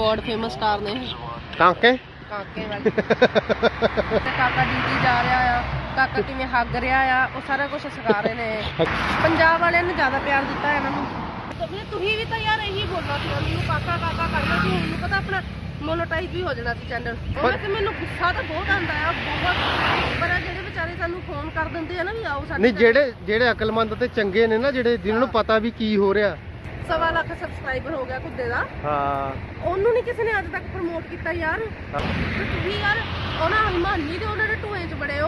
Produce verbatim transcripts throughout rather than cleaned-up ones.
World famous star ने काके काके वाले काका ड्यूटी जा रहा है काका किवें हग रहा है वो सारा कुछ सिखा रहे ने पंजाब वाले ने ज्यादा प्यार दिता है इन्हां नूं तुसीं भी तो यार यही बोलना सी मैनूं काका काका करना सी हुण पता अपना मोनोटाइज भी हो जाना सी चैनल और ते मैनूं गुस्सा तो बहुत आंदा है बहुत पर ਜਿਹੜੇ ਵਿਚਾਰੇ ਸਾਨੂੰ ਫੋਨ ਕਰ ਦਿੰਦੇ ਆ ਨਾ ਵੀ ਆਓ ਸਾਡੇ ਨਹੀਂ ਜਿਹੜੇ ਜਿਹੜੇ ਅਕਲਮੰਦ ਤੇ ਚੰਗੇ ਨੇ ਨਾ ਜਿਹੜੇ ਜਿਨ੍ਹਾਂ ਨੂੰ ਪਤਾ ਵੀ ਕੀ ਹੋ ਰਿਹਾ ਸਵਾ ਲੱਖ ਸਬਸਕ੍ਰਾਈਬਰ ਹੋ ਗਿਆ ਕੁੱਦੇ ਦਾ ਹਾਂ ਉਹਨੂੰ ਨਹੀਂ ਕਿਸੇ ਨੇ ਅੱਜ ਤੱਕ ਪ੍ਰਮੋਟ ਕੀਤਾ ਯਾਰ ਤੁਸੀਂ ਯਾਰ ਉਹਨਾਂ ਹਿਮਾਨੀ ਦੇ ਉਹਨਾਂ ਦੇ ਟੋਏ 'ਚ ਬੜੇ ਹੋ।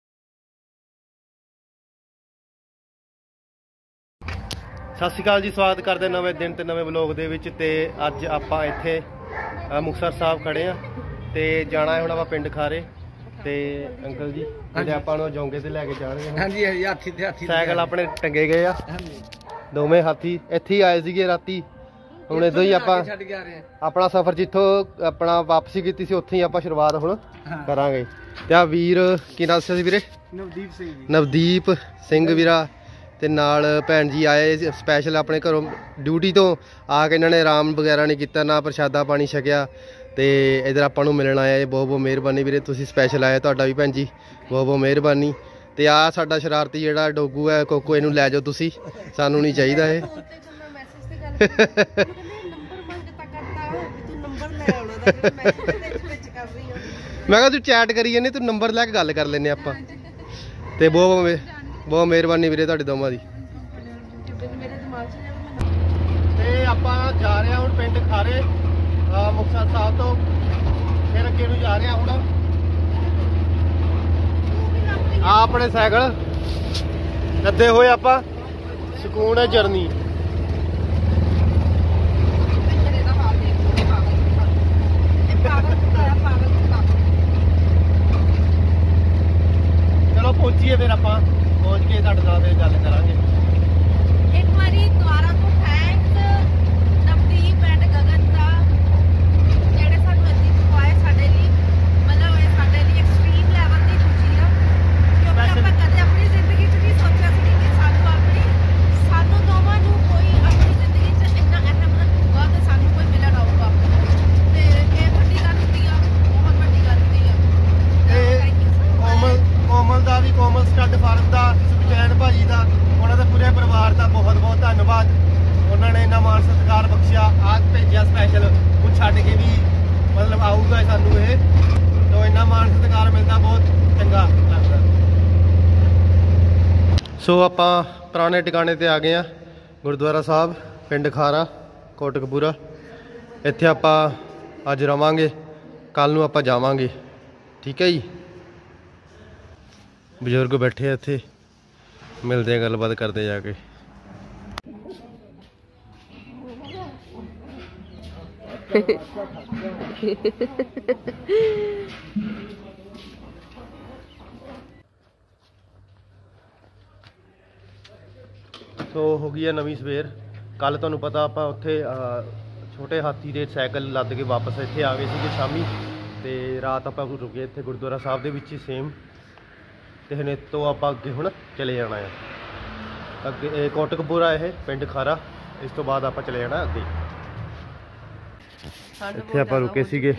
ਸਤਿ ਸ਼੍ਰੀ ਅਕਾਲ ਜੀ, ਸਵਾਗਤ ਕਰਦੇ ਨਵੇਂ ਦਿਨ ਤੇ ਨਵੇਂ ਵਲੌਗ ਦੇ ਵਿੱਚ। ਤੇ ਅੱਜ ਆਪਾਂ ਇੱਥੇ ਮੁਕਤਸਰ ਸਾਹਿਬ ਖੜੇ ਆ ਤੇ ਜਾਣਾ ਹੈ ਹੁਣ ਆਪਾਂ ਪਿੰਡ ਖਾਰੇ ਤੇ ਅੰਕਲ ਜੀ ਜਿਹੜੇ ਆਪਾਂ ਨੂੰ ਜੌਂਗੇ ਤੇ ਲੈ ਕੇ ਜਾਣਗੇ। ਹਾਂਜੀ ਹਾਂਜੀ ਹਾਥੀ ਤੇ ਹਾਥੀ ਸਾਈਕਲ ਆਪਣੇ ਟੰਗੇ ਗਏ ਆ ਦੋਵੇਂ ਹਾਥੀ ਇੱਥੇ ਹੀ ਆਏ ਸੀਗੇ ਰਾਤੀ। ਹੁਣ ਇਦਾਂ ਹੀ ਆਪਾਂ ਆਪਣਾ ਸਫ਼ਰ ਜਿੱਥੋਂ ਆਪਣਾ ਵਾਪਸੀ ਕੀਤੀ ਸੀ ਉੱਥੇ ਹੀ ਆਪਾਂ ਸ਼ੁਰੂਆਤ ਹੁਣ ਕਰਾਂਗੇ। ਤੇ ਆ ਵੀਰ ਕੀ ਨਾਮ ਸੀ ਵੀਰੇ? ਨਵਦੀਪ ਸਿੰਘ ਜੀ। ਨਵਦੀਪ ਸਿੰਘ ਵੀਰਾ ਤੇ ਨਾਲ ਭੈਣ ਜੀ ਆਏ ਸਪੈਸ਼ਲ ਆਪਣੇ ਘਰੋਂ ਡਿਊਟੀ ਤੋਂ ਆ ਕੇ। ਇਹਨਾਂ ਨੇ ਆਰਾਮ ਵਗੈਰਾ ਨਹੀਂ ਕੀਤਾ, ਨਾ ਪ੍ਰਸ਼ਾਦਾ ਪਾਣੀ ਛਕਿਆ ਤੇ ਇਧਰ ਆਪਾਂ ਨੂੰ ਮਿਲਣ ਆਇਆ। ਬਹੁਤ ਬਹੁਤ ਮਿਹਰਬਾਨੀ ਵੀਰੇ, ਤੁਸੀਂ ਸਪੈਸ਼ਲ ਆਏ, ਤੁਹਾਡਾ ਵੀ ਭੈਣ ਜੀ ਬਹੁਤ ਬਹੁਤ ਮਿਹਰਬਾਨੀ। ਤੇ ਆ ਸਾਡਾ ਸ਼ਰਾਰਤੀ ਜਿਹੜਾ ਡੋਗੂ ਹੈ ਕੋਕੋ, ਇਹਨੂੰ ਲੈ ਜਾਓ ਤੁਸੀਂ, ਸਾਨੂੰ ਨਹੀਂ ਚਾਹੀਦਾ ਇਹ। ਮੈਂ ਕਿਹਾ ਤੂੰ ਚੈਟ ਕਰੀ ਜਾਂਦੀ, ਤੂੰ ਨੰਬਰ ਲੈ ਕੇ ਗੱਲ ਕਰ ਲੈਨੇ ਆਪਾਂ। ਤੇ ਬਹੁਤ ਬਹੁਤ ਮਿਹਰਬਾਨੀ ਵੀਰੇ ਤੁਹਾਡੇ ਦੋਵਾਂ ਦੀ। ਤੇ ਆਪਾਂ ਜਾ ਰਹੇ ਹਾਂ ਹੁਣ ਪਿੰਡ ਖਾਰੇ ਮੁਕਤਸਰ ਸਾਹਿਬ ਤੋਂ, ਫਿਰ ਅੱਗੇ ਨੂੰ ਜਾ ਰਹੇ ਹਾਂ ਹੁਣ। ਆ ਆਪਣੇ ਸਾਈਕਲ ਲੱਦੇ ਹੋਏ ਆਪਾਂ, ਸਕੂਨ ਹੈ ਜਰਨੀ। ਚਲੋ ਪਹੁੰਚੀਏ ਫਿਰ ਆਪਾਂ, ਪਹੁੰਚ ਕੇ ਤੁਹਾਡੇ ਨਾਲ ਫਿਰ ਗੱਲ ਕਰਾਂਗੇ। ਇੱਕ ਵਾਰੀ ਦੁਆਰਾ ਤੋਂ ਥੈਂਕਸ ਨਵਦੀਪ ਐਂਡ ਗਗਨ ਦਾ, ਜਿਹੜੇ ਸਾਨੂੰ ਇੱਥੇ ਚੁਕਾਏ ਸਾਡੇ ਲਈ। ਮਤਲਬ ਇਹ ਸਾਡੇ ਲਈ ਐਕਸਟ੍ਰੀਮ ਲੈਵਲ ਦੀ ਖੁਸ਼ੀ ਆ, ਕਿਉਂਕਿ ਆਪਾਂ ਕਦੇ ਆਪਣੀ ਜ਼ਿੰਦਗੀ 'ਚ ਨਹੀਂ ਸੋਚਿਆ ਸੀ ਕਿ ਸਾਨੂੰ ਆਪਣੀ ਸਾਨੂੰ ਦੋਵਾਂ ਨੂੰ ਕੋਈ ਆਪਣੀ ਜ਼ਿੰਦਗੀ 'ਚ ਇੰਨਾ ਅਹਿਮੀਅਤ ਦਊਗਾ ਤੇ ਸਾਨੂੰ ਕੋਈ ਮਿਲਣ ਆਊਗਾ। ਤੇ ਇਹ ਵੱਡੀ ਗੱਲ ਹੁੰਦੀ ਆ, ਬਹੁਤ ਵੱਡੀ ਗੱਲ ਹੁੰਦੀ ਆ। ਕੋਮਲ ਕੋਮਲ ਦਾ ਵੀ, ਕੋਮਲ ਸਟੱਡ ਫਾਰਮ ਦਾ, ਸੁਖਚੈਨ ਭਾਜੀ ਦਾ, ਉਹਨਾਂ ਦੇ ਪੂਰੇ ਪਰਿਵਾਰ ਦਾ ਬਹੁਤ ਬਹੁਤ ਧੰਨਵਾਦ। ਉਹਨਾਂ ਨੇ ਇੰਨਾ ਮਾਣ ਸਤਿਕਾਰ ਬਖਸ਼ਿਆ, ਆਹ ਭੇਜਿਆ ਸਪੈਸ਼ਲ। ਉਹ ਛੱਡ ਕੇ ਵੀ ਮਤਲਬ ਆਊਗਾ ਸਾਨੂੰ ਇਹ, ਤਾਂ ਇੰਨਾ ਮਾਣ ਸਤਿਕਾਰ ਮਿਲਦਾ, ਬਹੁਤ ਚੰਗਾ ਲੱਗਦਾ। ਸੋ ਆਪਾਂ ਪੁਰਾਣੇ ਟਿਕਾਣੇ ਤੇ ਆ ਗਏ ਆ, ਗੁਰਦੁਆਰਾ ਸਾਹਿਬ ਪਿੰਡ ਖਾਰਾ ਕੋਟਕਪੂਰਾ। ਇੱਥੇ ਆਪਾਂ ਅੱਜ ਰਵਾਂਗੇ, ਕੱਲ ਨੂੰ ਆਪਾਂ ਜਾਵਾਂਗੇ। ਠੀਕ ਹੈ ਜੀ। ਬਜ਼ੁਰਗ ਬੈਠੇ ਆ ਇੱਥੇ, ਮਿਲਦੇ ਆ, ਗੱਲਬਾਤ ਕਰਦੇ ਜਾ ਕੇ। ਸੋ ਹੋ ਗਈ ਆ ਨਵੀਂ ਸਵੇਰ। ਕੱਲ ਤੁਹਾਨੂੰ ਪਤਾ ਆਪਾਂ ਉੱਥੇ ਛੋਟੇ ਹਾਥੀ ਦੇ ਸਾਈਕਲ ਲੱਦ ਕੇ ਵਾਪਸ ਇੱਥੇ ਆ ਗਏ ਸੀਗੇ ਸ਼ਾਮੀ। ਤੇ ਰਾਤ ਆਪਾਂ ਰੁਕੇ ਇੱਥੇ ਗੁਰਦੁਆਰਾ ਸਾਹਿਬ ਦੇ ਵਿੱਚ ਹੀ ਸੇਮ। ਤੇ ਹੁਣ ਤੋਂ ਆਪਾਂ ਅੱਗੇ ਹੁਣ ਚਲੇ ਜਾਣਾ ਆ ਅੱਗੇ, ਇਹ ਕੋਟਕਪੂਰਾ ਇਹ ਪਿੰਡ ਖਾਰਾ। ਇਸ ਤੋਂ ਬਾਅਦ ਆਪਾਂ ਚਲੇ ਜਾਣਾ ਅੱਗੇ। ਇੱਥੇ ਆਪਾਂ ਰੁਕੇ ਸੀਗੇ।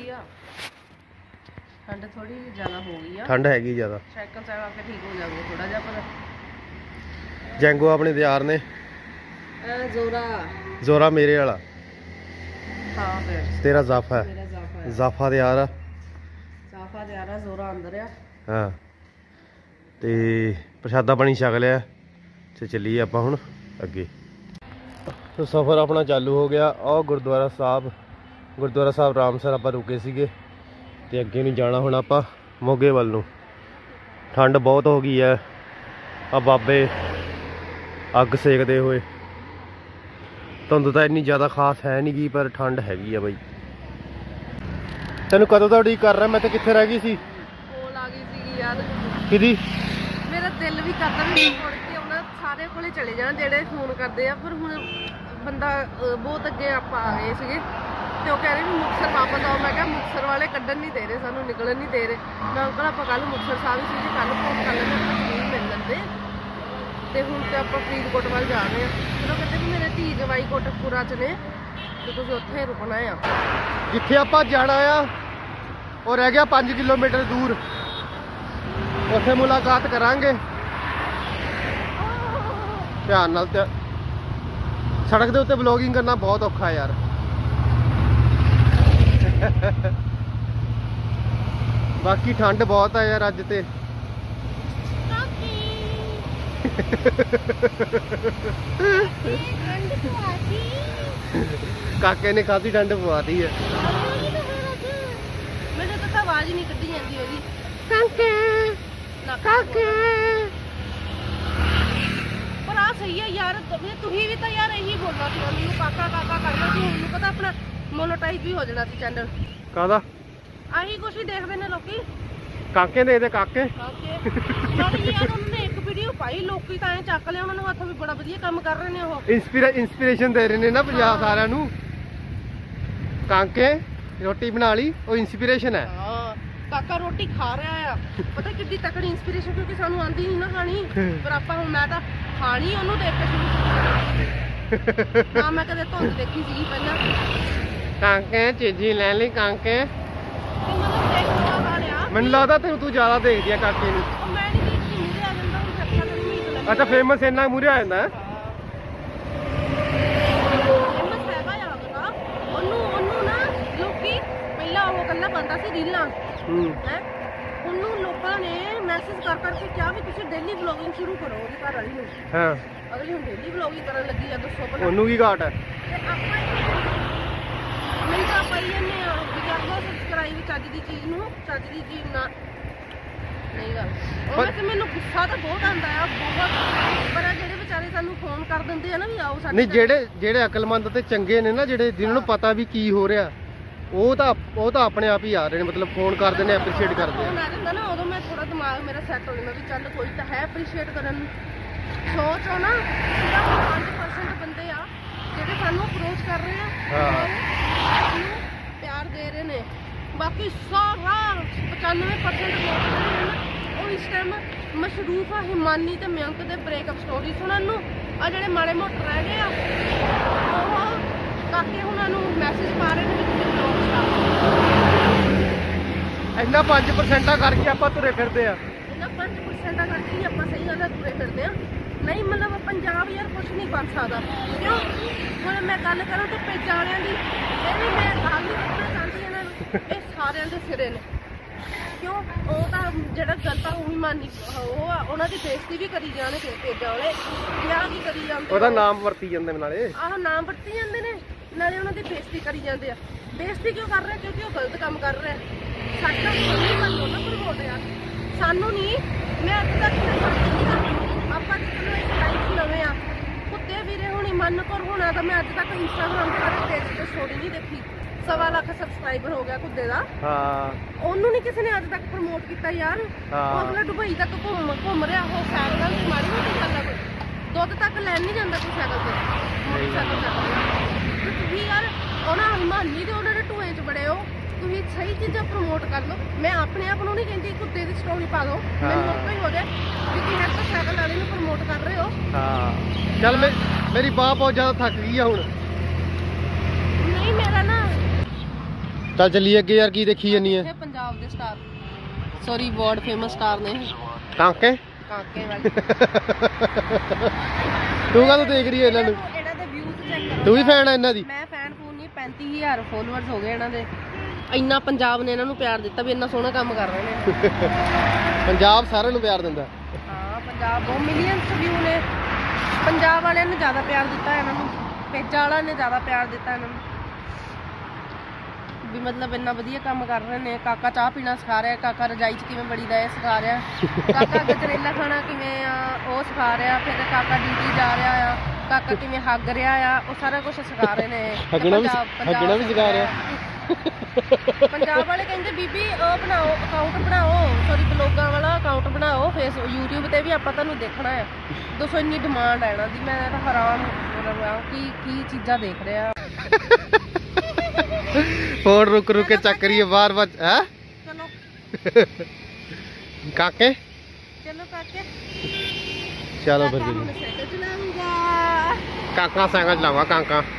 ਠੰਡ ਥੋੜੀ ਜ਼ਿਆਦਾ ਹੋ ਗਈ ਆ, ਠੰਡ ਹੈਗੀ ਜ਼ਿਆਦਾ। ਸਾਈਕਲ ਚਲਾ ਕੇ ਠੀਕ ਹੋ ਜਾਵੇ ਥੋੜਾ ਜਿਹਾ। ਪਰ ਜੈਂਗੋ ਆਪਣੇ ਤਿਆਰ ਨੇ। ਜ਼ੋਰਾ ਜ਼ੋਰਾ ਮੇਰੇ ਵਾਲਾ। ਹਾਂ ਫਿਰ ਤੇਰਾ ਜ਼ਾਫਾ ਹੈ। ਜ਼ਾਫਾ ਤਿਆਰ ਆ। ਜ਼ਾਫਾ ਤਿਆਰ ਆ, ਜ਼ੋਰਾ ਅੰਦਰ ਆ। ਹਾਂ ਤੇ ਪ੍ਰਸ਼ਾਦਾ ਪਾਣੀ ਛਕ ਲਿਆ ਤੇ ਚੱਲੀਏ ਆਪਾਂ ਹੁਣ ਅੱਗੇ। ਤੇ ਸਫ਼ਰ ਆਪਣਾ ਚਾਲੂ ਹੋ ਗਿਆ। ਉਹ ਗੁਰਦੁਆਰਾ ਸਾਹਿਬ ਗੁਰਦੁਆਰਾ ਸਾਹਿਬ ਰਾਮਸਰ ਆਪਾਂ ਰੁਕੇ ਸੀਗੇ ਤੇ ਅੱਗੇ ਨੂੰ ਜਾਣਾ ਹੁਣ ਆਪਾਂ ਮੋਗੇ ਵੱਲ ਨੂੰ। ਠੰਡ ਬਹੁਤ ਹੋ ਗਈ ਹੈ, ਆ ਬਾਬੇ ਅੱਗ ਸੇਕਦੇ ਹੋਏ। ਧੁੰਦ ਤਾਂ ਇੰਨੀ ਜ਼ਿਆਦਾ ਖਾਸ ਹੈ ਨਹੀਂ ਗੀ, ਪਰ ਠੰਡ ਹੈਗੀ ਆ ਬਾਈ। ਤੈਨੂੰ ਕਦੋਂ ਦਾ ਉਡੀਕ ਕਰ ਰਿਹਾ ਮੈਂ? ਤੇ ਕਿੱਥੇ ਰਹਿ ਗਈ ਸੀ? ਕੋਲ ਆ ਗਈ ਸੀਗੀ ਯਾਰ। ਕਿਹਦੀ? ਮੇਰਾ ਦਿਲ ਵੀ ਕਰਦਾ ਵੀ ਮੁੜ ਕੇ ਉਹਨਾਂ ਸਾਰੇ ਕੋਲੇ ਚਲੇ ਜਾਣ ਜਿਹੜੇ ਫੋਨ ਕਰਦੇ ਆ, ਪਰ ਹੁਣ ਬੰਦਾ ਬਹੁਤ ਅੱਗੇ ਆਪਾਂ ਆ ਗਏ ਸੀਗੇ ਤੇ ਉਹ ਕਹਿ ਰਹੇ ਵੀ ਮੁਕਤਸਰ ਵਾਪਸ ਆਓ। ਮੈਂ ਕਿਹਾ ਮੁਕਤਸਰ ਵਾਲੇ ਕੱਢਣ ਨਹੀਂ ਦੇ ਰਹੇ, ਸਾਨੂੰ ਨਿਕਲਣ ਨਹੀਂ ਦੇ ਰਹੇ। ਮੈਂ ਅੰਕਲ ਆਪਾਂ ਕੱਲ ਮੁਕਤਸਰ ਸਾਹਿਬ ਸੀ ਜੀ, ਕੱਲ ਫੋਨ ਕਰ ਲੈਂਦੇ, ਆਪਾਂ ਜ਼ਰੂਰ ਮਿਲ ਲੈਂਦੇ। ਤੇ ਹੁਣ ਤੇ ਆਪਾਂ ਫਰੀਦਕੋਟ ਵੱਲ ਜਾ ਰਹੇ ਹਾਂ। ਚਲੋ ਕਹਿੰਦੇ ਵੀ ਮੇਰੇ ਧੀ ਜਵਾਈ ਕੋਟਕਪੂਰਾ 'ਚ ਨੇ ਤੇ ਤੁਸੀਂ ਉੱਥੇ ਰੁਕਣਾ ਆ। ਜਿੱਥੇ ਆਪਾਂ ਜਾਣਾ ਆ ਉਹ ਰਹਿ ਗਿਆ ਪੰਜ ਕਿਲੋਮੀਟਰ ਦੂਰ, ਉੱਥੇ ਮੁਲਾਕਾਤ ਕਰਾਂਗੇ। ਧਿਆਨ ਨਾਲ ਤੇ ਸੜਕ ਦੇ ਉੱਤੇ ਵਲੋਗਿੰਗ ਕਰਨਾ ਬਹੁਤ ਔਖਾ ਯਾਰ। ਬਾਕੀ ਠੰਡ ਬਹੁਤ ਆ ਯਾਰ ਅੱਜ ਤੇ। ਕਾਕੇ ਨੇ ਕਾਫੀ ਠੰਡ ਪਵਾਤੀ ਹੈ। ਮੈਨੂੰ ਤਾਂ ਆਵਾਜ਼ ਨਹੀਂ ਕੱਢੀ ਜਾਂਦੀ ਉਹਦੀ। ਕਾਕੇ ਕਾਕੇ ਪਰ ਆ ਸਹੀ ਹੈ ਯਾਰ, ਤੁਸੀਂ ਵੀ ਤਾਂ ਯਾਰ ਇਹੀ ਬੋਲਣਾ ਸੀ ਮੈਨੂੰ, ਕਾਕਾ ਕਾਕਾ ਕਰਨਾ ਸੀ। ਮੈਨੂੰ ਪਤਾ ਆਪਣਾ ਮੋਨੋਟਾਈਜ਼ ਵੀ ਹੋ ਜਾਣਾ ਸੀ ਚੈਨਲ। ਕਾਹਦਾ? ਆਹੀ ਕੁਛ ਹੀ ਦੇਖਦੇ ਨੇ ਲੋਕੀ। ਕਾਕੇ ਦੇ ਦੇ ਕਾਕੇ ਕਾਕੇ ਨਾਲੇ ਯਾਰ ਉਹਨੇ ਇੱਕ ਵੀਡੀਓ ਪਾਈ, ਲੋਕੀ ਤਾਂ ਐ ਚੱਕ ਲਿਆ ਉਹਨਾਂ ਨੂੰ ਹੱਥ ਵੀ ਬੜਾ ਵਧੀਆ ਕੰਮ ਕਰ ਰਹੇ ਨੇ ਉਹ। ਇੰਸਪੀਰੇਸ਼ਨ ਦੇ ਰਹੇ ਨੇ ਨਾ ਪੰਜਾਬ ਸਾਰਿਆਂ ਨੂੰ। ਕਾਕੇ ਰੋਟੀ ਬਣਾ ਲਈ, ਉਹ ਇੰਸਪੀਰੇਸ਼ਨ ਹੈ। ਹਾਂ ਕਾਕਾ ਰੋਟੀ ਖਾ ਰਿਹਾ ਆ, ਪਤਾ ਕਿੱਡੀ ਤਕੜੀ ਇੰਸਪੀਰੇਸ਼ਨ, ਕਿਉਂਕਿ ਸਾਨੂੰ ਆਂਦੀ ਨਹੀਂ ਨਾ ਖਾਣੀ। ਪਰ ਆਪਾਂ ਹੁਣ ਮੈਂ ਤਾਂ ਖਾਣੀ ਉਹਨੂੰ ਦੇਖ ਕੇ ਸ਼ੁਰੂ। ਹਾਂ ਮੈਂ ਕਦੇ ਧੁੰਦ ਦੇਖੀ ਸੀਗੀ ਪਹਿਲਾਂ। ਕਾਕੇ ਚੀਜ਼ੀ ਲੈ ਲਈ ਕਾਕੇ। ਤੇ ਮਤਲਬ ਦੇਖਣਾ ਵਾਲਿਆ ਮੈਨੂੰ ਲੱਗਦਾ ਤੈਨੂੰ ਤੂੰ ਜ਼ਿਆਦਾ ਦੇਖਦੀ ਆ ਕਾਕੇ ਨੂੰ। ਉਹ ਮੈਂ ਨਹੀਂ ਦੇਖੀ, ਮੂਰੇ ਆ ਜਾਂਦਾ ਹੁਣ ਅੱਖਾਂ ਤੇ ਨਹੀਂ। ਅੱਛਾ ਫੇਮਸ ਇੰਨਾ ਮੂਰੇ ਆ ਜਾਂਦਾ। ਫੇਮਸ ਹੈਗਾ ਆ ਉਹਦਾ। ਉਹਨੂੰ ਉਹਨੂੰ ਨਾ ਲੋਕੀ ਪਹਿਲਾਂ ਉਹ ਕੱਲਾ ਬੰਦਾ ਸੀ ਰੀਲਾਂ ਹੈ, ਉਹਨੂੰ ਲੋਕਾਂ ਨੇ ਮੈਸੇਜ ਕਰ ਕਰਕੇ ਕਿਹਾ ਵੀ ਤੁਸੀਂ ਡੇਲੀ ਵਲੌਗਿੰਗ ਸ਼ੁਰੂ ਕਰੋ ਉਹਦੀ ਘਰ ਵਾਲੀ ਨੂੰ। ਹਾਂ ਅਗਲੀ ਹੁਣ ਡੇਲੀ ਵਲੌਗਿੰਗ ਕਰਨ ਲੱਗੀ ਆ, ਦੱਸੋ ਭਲਾ ਉਹਨੂੰ ਕੀ ਘਾਟ ਹੈ? ਤੇ ਆਪਾਂ ਮੈਨੂੰ ਤਾਂ ਪਾਈ ਜਾਂਦੇ ਆ ਵੀ ਕਰ ਲਓ ਸਬਸਕ੍ਰਾਈਬ ਚੱਜ ਦੀ ਚੀਜ਼ ਨੂੰ, ਚੱਜ ਦੀ ਚੀਜ਼ ਨਾ ਨਹੀਂ ਗੱਲ। ਉਹ ਤੇ ਮੈਨੂੰ ਗੁੱਸਾ ਤਾਂ ਬਹੁਤ ਆਉਂਦਾ ਆ, ਬਹੁਤ। ਪਰ ਜਿਹੜੇ ਵਿਚਾਰੇ ਸਾਨੂੰ ਫੋਨ ਕਰ ਦਿੰਦੇ ਆ ਨਾ ਵੀ ਆਓ ਸਾਡੇ। ਨਹੀਂ ਜਿਹੜੇ ਜਿਹੜੇ ਅਕਲਮੰਦ ਤੇ ਚੰਗੇ ਨੇ ਨਾ, ਜਿਹੜੇ ਜਿਨ੍ਹਾਂ ਨੂੰ ਪਤਾ ਵੀ ਕੀ ਹੋ ਰਿਹਾ, ਉਹ ਤਾਂ ਉਹ ਤਾਂ ਆਪਣੇ ਆਪ ਹੀ ਆ ਰਹੇ ਨੇ, ਮਤਲਬ ਫੋਨ ਕਰਦੇ ਨੇ, ਐਪਰੀਸ਼ੀਏਟ ਕਰਦੇ ਆ। ਫੋਨ ਆ ਜਾਂਦਾ ਨਾ ਉਦੋਂ ਮੈਂ ਥੋੜਾ ਦਿਮਾਗ ਮੇਰਾ ਸੈੱਟ ਹੋ ਜਾਂਦਾ ਵੀ ਚੱਲ ਕੋਈ ਤਾਂ ਹੈ ਐਪਰੀਸ਼ੀਏਟ ਕਰਨ ਨੂੰ। ਸੋਚ ਹੋ ਨਾ ਸਿਰਫ ਪੰਜ ਪਰਸੈਂਟ ਬੰਦੇ ਆ ਜਿਹੜੇ ਸਾਨੂੰ ਅਪਰੋਚ ਕਰ ਰਹੇ ਆ, ਸਾਨੂੰ ਪਿਆਰ ਦੇ ਰਹੇ ਨੇ। ਬਾਕੀ ਸਾਰਾ ਪਚਾਨਵੇਂ ਪਰਸੈਂਟ ਲੋਕ ਜਿਹੜੇ ਨੇ ਉਹ ਇਸ ਟਾਈਮ ਮਸ਼ਰੂਫ ਆ ਹਿਮਾਨੀ ਤੇ ਮਿਅੰਕ ਦੇ ਬ੍ਰੇਕਅਪ ਸਟੋਰੀ ਸੁਣਨ ਨੂੰ। ਆ ਜਿਹੜੇ ਮਾੜੇ ਮੋਟੇ ਰਹਿ ਗਏ ਆ ਉਹ ਕਾਕੇ ਉਹਨਾਂ ਨੂੰ ਮੈਸੇਜ ਪਾ ਰਹੇ ਨੇ ਵੀ ਤੁਸੀਂ ਵਲੌਗ ਸਟਾਰਟ। ਇੰਨਾ ਪੰਜ ਪਰਸੈਂਟਾਂ ਕਰਕੇ ਆਪਾਂ ਤੁਰੇ ਫਿਰਦੇ ਆ। ਇਹਨਾਂ ਪੰਜ ਪਰਸੈਂਟਾਂ ਕਰਕੇ ਹੀ ਆਪਾਂ ਸਹੀ ਗੱਲ ਹੈ ਤੁਰੇ ਫਿਰਦੇ ਆ। ਨਹੀਂ ਮਤਲਬ ਪੰਜਾਬ ਯਾਰ ਕੁਛ ਨਹੀਂ ਬਣ ਸਕਦਾ। ਕਿਉਂ ਹੁਣ ਮੈਂ ਗੱਲ ਕਰਾਂ ਤੇ ਪੇਜਾਂ ਵਾਲਿਆਂ ਦੀ, ਇਹ ਵੀ ਮੈਂ ਗੱਲ ਨਹੀਂ ਕਰਨਾ ਚਾਹੁੰਦੀ ਇਹਨਾਂ ਨੂੰ, ਇਹ ਸਾਰਿਆਂ ਦੇ ਸਿਰੇ ਨੇ। ਕਿਉਂ ਉਹ ਤਾਂ ਜਿਹੜਾ ਗਲਤ ਆ ਉਹ ਹੀ ਮਾਨੀ ਉਹ ਆ, ਉਹਨਾਂ ਦੀ ਬੇਇੱਜ਼ਤੀ ਵੀ ਕਰੀ ਜਾਣਗੇ ਪੇਜਾਂ ਵਾਲੇ। ਵਿਆਹ ਕੀ ਕਰੀ ਜਾਂਦੇ, ਉਹਦਾ ਨਾਮ ਵਰਤੀ ਜਾਂਦੇ ਨਾਲੇ। ਆਹ ਨਾਮ ਵਰਤੀ ਜਾਂਦੇ ਨੇ, ਨਾਲੇ ਉਹਨਾਂ ਦੀ ਬੇਇੱਜ਼ਤੀ ਕਰੀ ਜਾਂਦੇ ਆ। ਬੇਇੱਜ਼ਤੀ ਕਿਉਂ ਕਰ ਰਹੇ? ਕਿਉਂਕਿ ਉਹ ਗਲਤ ਕੰਮ ਕਰ ਰਿਹਾ। ਸਾਡਾ ਕੋਈ ਗੱਲ ਨਾ ਪ੍ਰਮੋਟ ਰਿਹਾ ਸਾਨੂੰ ਨਹੀਂ। ਮੈਂ ਅੱਜ ਤੱਕ ਆਪਾਂ ਚਲੋ ਇੱਕ ਲਾਈਫ ਨਵੇਂ ਆ ਕੁੱਤੇ ਵੀਰੇ ਹੁਣੀ ਮਨ ਕਰ ਹੋਣਾ ਤਾਂ ਮੈਂ ਅੱਜ ਤੱਕ ਇੰਸਟਾਗ੍ਰਾਮ ਤੇ ਕਦੇ ਪੇਜ ਤੇ ਸਟੋਰੀ ਨਹੀਂ ਦੇਖੀ। ਸਵਾ ਲੱਖ ਸਬਸਕ੍ਰਾਈਬਰ ਹੋ ਗਿਆ ਕੁੱਤੇ ਦਾ। ਹਾਂ ਉਹਨੂੰ ਨਹੀਂ ਕਿਸੇ ਨੇ ਅੱਜ ਤੱਕ ਪ੍ਰਮੋਟ ਕੀਤਾ ਯਾਰ। ਉਹ ਅਗਲਾ ਦੁਬਈ ਤੱਕ ਘੁੰਮ ਘੁੰਮ ਰਿਹਾ, ਉਹ ਸਾਈਕਲ ਤੇ ਮਾਰੀ ਮੋਟੀ ਗੱਲ ਆ ਕੋਈ। ਦੁੱਧ ਤੱਕ ਲੈਣ ਨਹੀਂ ਜਾਂਦਾ ਕੋਈ ਸਾਈਕਲ ਤੇ, ਮੋਟਰਸਾਈਕਲ ਤੇ। ਤੁਸੀਂ ਯਾਰ ਉਹਨਾਂ ਹਿਮਾਨੀ ਦੇ ਉਹਨਾਂ ਦੇ ਟੂਏ 'ਚ ਬੜੇ ਹੋ, ਤੁਸੀਂ ਸਹੀ ਚੀਜ਼ਾਂ ਪ੍ਰਮੋਟ ਕਰ ਲਓ। ਮੈਂ ਆਪਣੇ ਆਪ ਨੂੰ ਨਹੀਂ ਕਹਿੰਦੀ ਕੁੱਤੇ ਦੀ ਸਟੋਰੀ ਪਾ ਦਿਓ, ਮੈਨੂੰ ਮੌਕਾ ਹੀ ਹੋ ਜਾਏ ਕਿ ਤੁਸੀਂ ਹਰ ਸਾਈਕਲ ਵਾਲੇ ਨੂੰ ਪ੍ਰਮੋਟ ਕਰ ਰਹੇ ਹੋ। ਹਾਂ ਚੱਲ ਮੈਂ ਮੇਰੀ ਬਾਹ ਬਹੁਤ ਜ਼ਿਆਦਾ ਥੱਕ ਗਈ ਆ ਹੁਣ। ਨਹੀਂ ਮੇਰਾ ਨਾ ਚੱਲ ਚੱਲੀਏ ਅੱਗੇ ਯਾਰ, ਕੀ ਦੇਖੀ ਜਾਨੀ ਹੈ? ਪੰਜਾਬ ਦੇ star, sorry world famous star ਨੇ ਕਾਕੇ ਕਾਕੇ ਵਾਲੇ। ਤੂੰ ਕਾਹਦੋਂ ਦੇਖ ਰਹੀ ਹੈ ਇਹਨਾਂ ਨੂੰ? ਇਹਨਾਂ ਦੇ ਵਿਊਜ਼ ਚੈੱਕ ਕਰੋ। ਤੂੰ ਵੀ ਫੈਨ ਆ ਇਹਨਾਂ ਦੀ? ਮੈਂ ਫੈਨ ਫੂਨ ਨਹੀਂ, ਪੈਂਤੀ ਹਜ਼ਾਰ ਫੋਲੋਅਰਸ ਹੋ ਗਏ ਇਹਨਾਂ ਦੇ। ਇੰਨਾ ਪੰਜਾਬ ਨੇ ਇਹਨਾਂ ਨੂੰ ਪਿਆਰ ਦਿੱਤਾ ਵੀ ਇੰਨਾ ਸੋਹਣਾ ਕੰਮ ਕਰ ਰਹੇ ਨੇ। ਪੰਜਾਬ ਸਾਰਿਆਂ ਨੂੰ ਪਿਆਰ ਦਿੰਦਾ। ਹਾਂ ਪੰਜਾਬ ਬਹੁਤ ਮਿਲੀਅਨਸ ਵਿਊ ਨੇ। ਪੰਜਾਬ ਵਾਲਿਆਂ ਨੇ ਜ਼ਿਆਦਾ ਪਿਆਰ ਦਿੱਤਾ ਇਹਨਾਂ ਨੂੰ, ਪੇਜਾਂ ਵਾਲਿਆਂ ਨੇ ਜ਼ਿਆਦਾ ਪਿਆਰ ਦਿੱਤਾ ਇਹਨਾਂ ਨੂੰ ਵੀ ਮਤਲਬ ਇੰਨਾ ਵਧੀਆ ਕੰਮ ਕਰ ਰਹੇ ਨੇ। ਕਾਕਾ ਚਾਹ ਪੀਣਾ ਸਿਖਾ ਰਿਹਾ, ਕਾਕਾ ਰਜਾਈ 'ਚ ਕਿਵੇਂ ਬੜੀ ਦਾ ਇਹ ਸਿਖਾ ਰਿਹਾ, ਕਾਕਾ ਗਜਰੇਲਾ ਖਾਣਾ ਕਿਵੇਂ ਆ ਉਹ ਸਿਖਾ ਰਿਹਾ, ਫਿਰ ਕਾਕਾ ਡਿਊਟੀ ਜਾ ਰਿਹਾ ਆ, ਕਾਕਾ ਕਿਵੇਂ ਹੱਗ ਰਿਹਾ ਆ, ਉਹ ਸਾਰਾ ਕੁਝ ਸਿਖਾ ਰਹੇ ਨੇ। ਹੱਗਣਾ ਵੀ ਹੱਗਣਾ ਵੀ ਸਿਖਾ ਰਿਹਾ। ਪੰਜਾਬ ਵਾਲੇ ਕਹਿੰਦੇ ਬੀਬੀ ਉਹ ਬਣਾਓ ਅਕਾਊਂਟ ਬਣਾਓ, ਸੌਰੀ ਬਲੌਗਾਂ ਵਾਲਾ ਅਕਾਊਂਟ ਬਣਾਓ ਫੇਸ ਯੂਟਿਊਬ ਤੇ ਵੀ ਆਪਾਂ ਤੁਹਾਨੂੰ ਦੇਖਣਾ ਆ। ਦੱਸੋ ਇੰਨੀ ਡਿਮਾਂਡ ਹੈ ਇਹਨਾਂ ਦੀ, ਮੈਂ ਤਾਂ ਹੈਰਾਨ ਹੋ ਕੀ ਕੀ ਚੀਜ਼ਾਂ ਦੇਖ ਰਿਹਾ। ਫੋਨ ਰੁਕ ਰੁਕ ਕੇ ਚੱਕ ਰਹੀ ਹੈ ਬਾਰ ਬਾਰ। ਹੈ ਚਲੋ ਕਾਕੇ ਚਲੋ ਕਾਕੇ ਚਲੋ ਫਿਰ ਸਾਈਕਲ ਚਲਾਉਂਗਾ। ਕਾਕਾ ਸਾਈਕਲ ਚਲਾਵਾ ਕਾਕਾ।